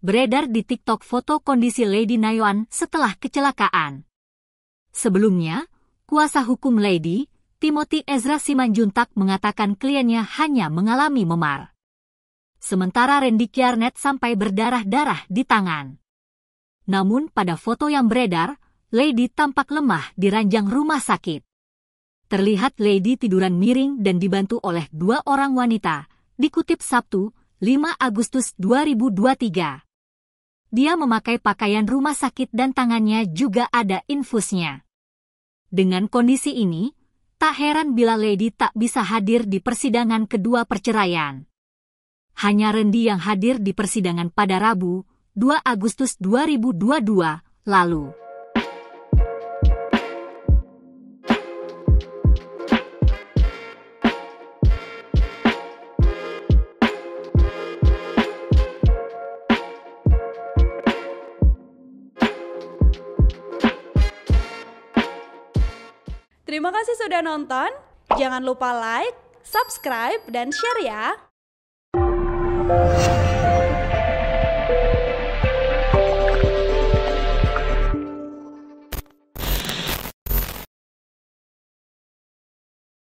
beredar di TikTok foto kondisi Lady Nayeon setelah kecelakaan. Sebelumnya, kuasa hukum Lady, Timothy Ezra Simanjuntak mengatakan kliennya hanya mengalami memar. Sementara Randy Kjarnet sampai berdarah-darah di tangan. Namun pada foto yang beredar, Lady tampak lemah di ranjang rumah sakit. Terlihat Lady tiduran miring dan dibantu oleh 2 orang wanita, dikutip Sabtu, 5 Agustus 2023. Dia memakai pakaian rumah sakit dan tangannya juga ada infusnya. Dengan kondisi ini, tak heran bila Lady tak bisa hadir di persidangan kedua perceraian. Hanya Randy yang hadir di persidangan pada Rabu, 2 Agustus 2022 lalu. Terima kasih sudah nonton. Jangan lupa like, subscribe, dan share ya.